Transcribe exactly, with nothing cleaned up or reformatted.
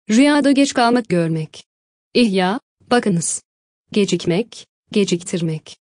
Rüyada geç kalmak görmek. İhya, bakınız. Gecikmek, geciktirmek.